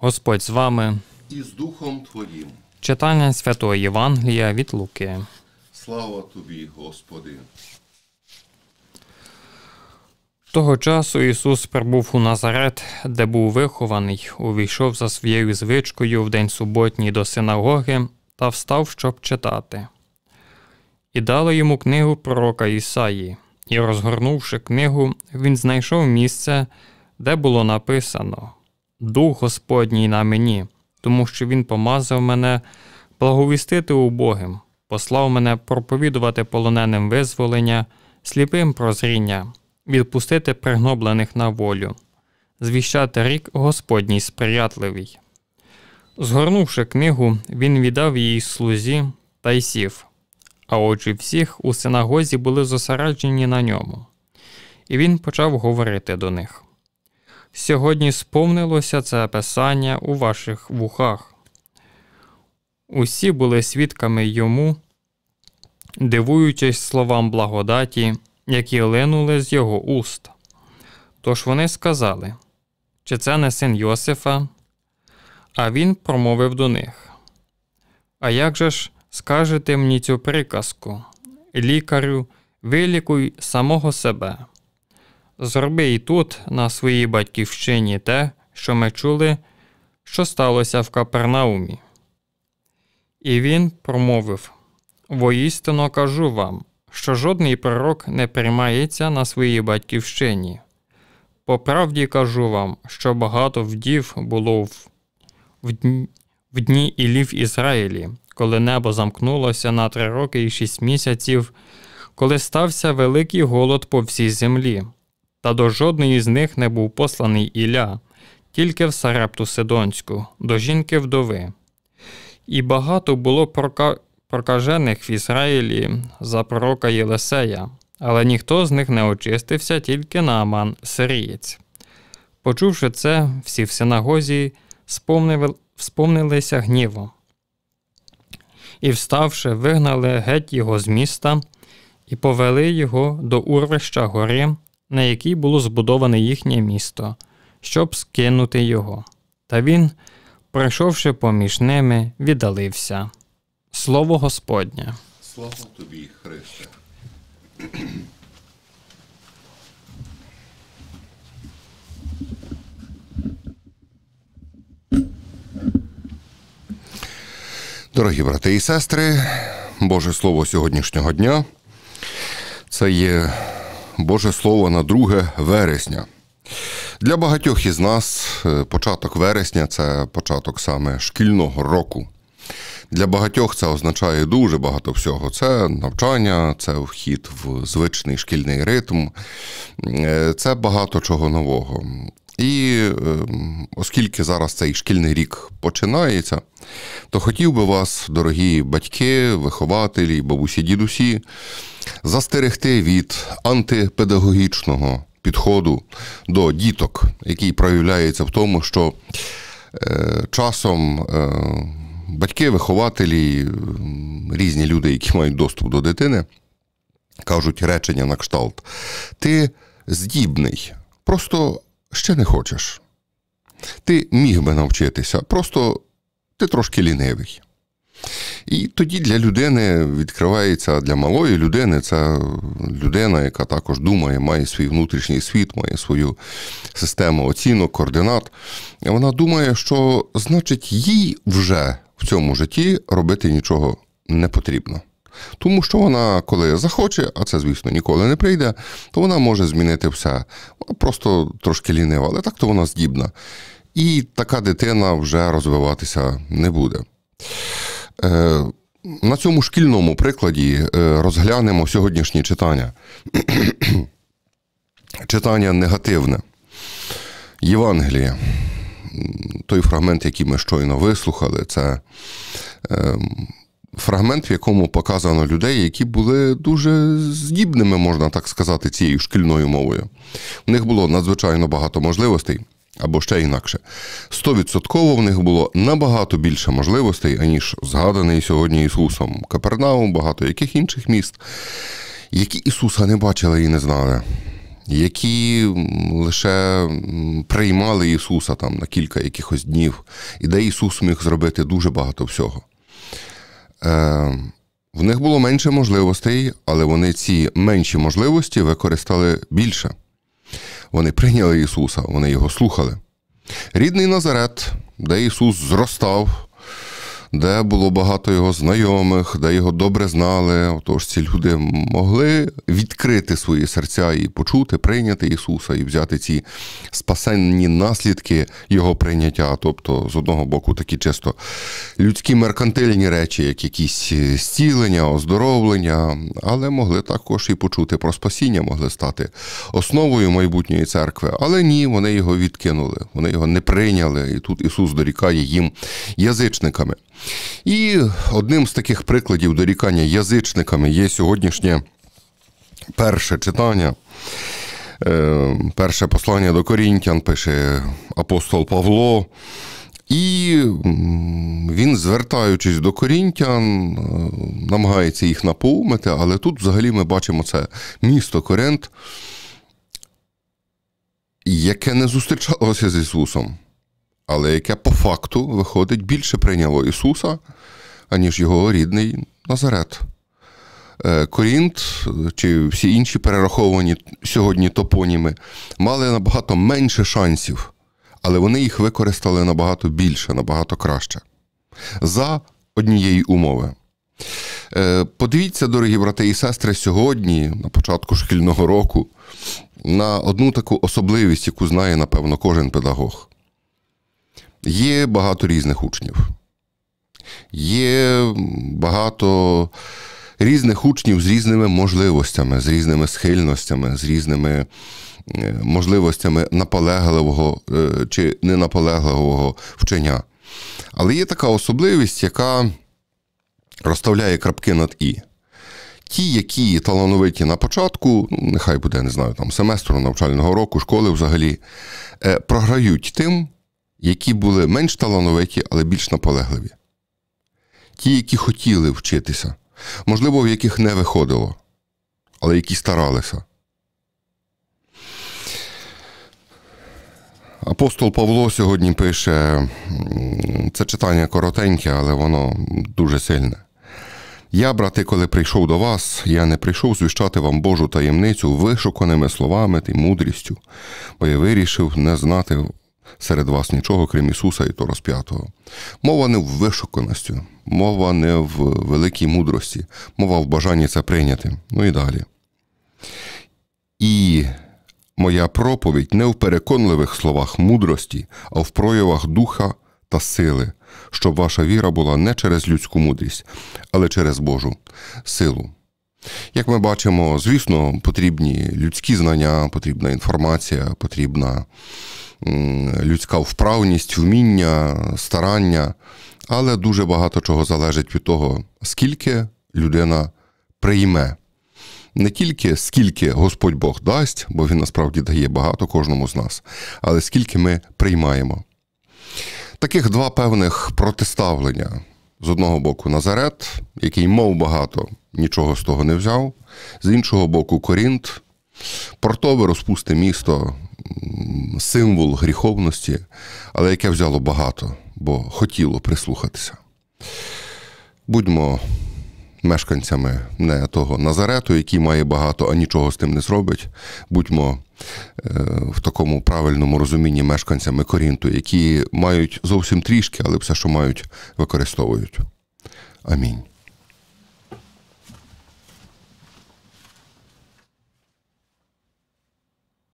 Господь з вами. І з Духом Твоїм. Читання Святого Євангелія від Луки. Слава Тобі, Господи. Того часу Ісус прибув у Назарет, де був вихований, увійшов за своєю звичкою в день суботній до синагоги та встав, щоб читати. І дали йому книгу пророка Ісаї, і, розгорнувши книгу, він знайшов місце, де було написано: «Дух Господній на мені, тому що Він помазав мене благовістити убогим, послав мене проповідувати полоненим визволення, сліпим прозріння, відпустити пригноблених на волю, звіщати рік Господній сприятливий». Згорнувши книгу, він віддав її слузі та й сів, а очі всіх у синагозі були зосереджені на ньому. І він почав говорити до них: «Сьогодні сповнилося це писання у ваших вухах». Усі були свідками йому, дивуючись словам благодаті, які линули з його уст. Тож вони сказали: «Чи це не син Йосифа?» А він промовив до них: «А як же ж скажете мені цю приказку: лікарю, вилікуй самого себе? Зроби і тут, на своїй батьківщині, те, що ми чули, що сталося в Капернаумі». І він промовив: «Воістину кажу вам, що жодний пророк не приймається на своїй батьківщині. По правді кажу вам, що багато вдів було в дні Іллі в Ізраїлі, коли небо замкнулося на 3 роки і 6 місяців, коли стався великий голод по всій землі. Та до жодної з них не був посланий Ілля, тільки в Сарепту Сидонську, до жінки-вдови. І багато було прокажених в Ізраїлі за пророка Єлисея, але ніхто з них не очистився, тільки Нааман сирієць». Почувши це, всі в синагозі сповнилися гнівом. І, вставши, вигнали геть його з міста і повели його до урвища гори, на якій було збудоване їхнє місто, щоб скинути його. Та він, пройшовши поміж ними, віддалився. Слово Господнє. Слава Тобі, Христе. Дорогі брати і сестри, Боже Слово сьогоднішнього дня – це є Боже Слово на 2 вересня. Для багатьох із нас початок вересня – це початок саме шкільного року. Для багатьох це означає дуже багато всього. Це навчання, це вхід в звичний шкільний ритм, це багато чого нового. І оскільки зараз цей шкільний рік починається, то хотів би вас, дорогі батьки, вихователі, бабусі, дідусі, застерегти від антипедагогічного підходу до діток, який проявляється в тому, що часом батьки, вихователі, різні люди, які мають доступ до дитини, кажуть речення на кшталт: «Ти здібний, просто ще не хочеш. Ти міг би навчитися, просто ти трошки лінивий». І тоді для людини відкривається, для малої людини, це людина, яка також думає, має свій внутрішній світ, має свою систему оцінок, координат. І вона думає, що, значить, їй вже в цьому житті робити нічого не потрібно. Тому що вона, коли захоче, а це, звісно, ніколи не прийде, то вона може змінити все. Вона просто трошки лінива, але так-то вона здібна. І така дитина вже розвиватися не буде. На цьому шкільному прикладі розглянемо сьогоднішнє читання. Читання негативне. Євангелія. Той фрагмент, який ми щойно вислухали, це фрагмент, в якому показано людей, які були дуже здібними, можна так сказати, цією шкільною мовою. В них було надзвичайно багато можливостей, або ще інакше. 100% в них було набагато більше можливостей, аніж згаданий сьогодні Ісусом Капернаум, багато яких інших міст, які Ісуса не бачили і не знали. які лише приймали Ісуса там на кілька якихось днів, і де Ісус міг зробити дуже багато всього. В них було менше можливостей, але вони ці менші можливості використали більше. Вони прийняли Ісуса, вони Його слухали. Рідний Назарет, де Ісус зростав, де було багато Його знайомих, де Його добре знали. Отож, ці люди могли відкрити свої серця і почути, прийняти Ісуса, і взяти ці спасенні наслідки Його прийняття. Тобто, з одного боку, такі чисто людські меркантильні речі, як якісь зцілення, оздоровлення, але могли також і почути про спасіння, могли стати основою майбутньої церкви. Але ні, вони Його відкинули, вони Його не прийняли, і тут Ісус дорікає їм язичниками. І одним з таких прикладів дорікання язичниками є сьогоднішнє перше читання. Перше послання до Корінтян пише апостол Павло. І він, звертаючись до корінтян, намагається їх напоумити, але тут взагалі ми бачимо це місто Коринт, яке не зустрічалося з Ісусом, але яке по факту, виходить, більше прийняло Ісуса, аніж його рідний Назарет. Корінт, чи всі інші перераховані сьогодні топоніми, мали набагато менше шансів, але вони їх використали набагато більше, набагато краще. За однієї умови. Подивіться, дорогі брати і сестри, сьогодні, на початку шкільного року, на одну таку особливість, яку знає, напевно, кожен педагог. Є багато різних учнів. Є багато різних учнів з різними можливостями, з різними схильностями, з різними можливостями наполегливого чи ненаполегливого вчення. Але є така особливість, яка розставляє крапки над «і». Ті, які талановиті на початку, нехай буде, не знаю, там, семестру, навчального року, школи взагалі, програють тим, які були менш талановиті, але більш наполегливі. Ті, які хотіли вчитися, можливо, в яких не виходило, але які старалися. Апостол Павло сьогодні пише, це читання коротеньке, але воно дуже сильне. «Я, брати, коли прийшов до вас, я не прийшов звіщати вам Божу таємницю вишуканими словами та мудрістю, бо я вирішив не знати серед вас нічого, крім Ісуса і то розп'ятого». Мова не в вишуканості, мова не в великій мудрості, мова в бажанні це прийняти. Ну і далі. «І моя проповідь не в переконливих словах мудрості, а в проявах духа та сили, щоб ваша віра була не через людську мудрість, але через Божу силу». Як ми бачимо, звісно, потрібні людські знання, потрібна інформація, потрібна людська вправність, вміння, старання, але дуже багато чого залежить від того, скільки людина прийме. Не тільки скільки Господь Бог дасть, бо Він насправді дає багато кожному з нас, але скільки ми приймаємо. Таких два певних протиставлення. З одного боку Назарет, який мав багато, нічого з того не взяв. З іншого боку Корінт, портове розпусте місто, символ гріховності, але яке взяло багато, бо хотіло прислухатися. Будьмо мешканцями не того Назарету, який має багато, а нічого з тим не зробить. Будьмо в такому правильному розумінні мешканцями Корінту, які мають зовсім трішки, але все, що мають, використовують. Амінь.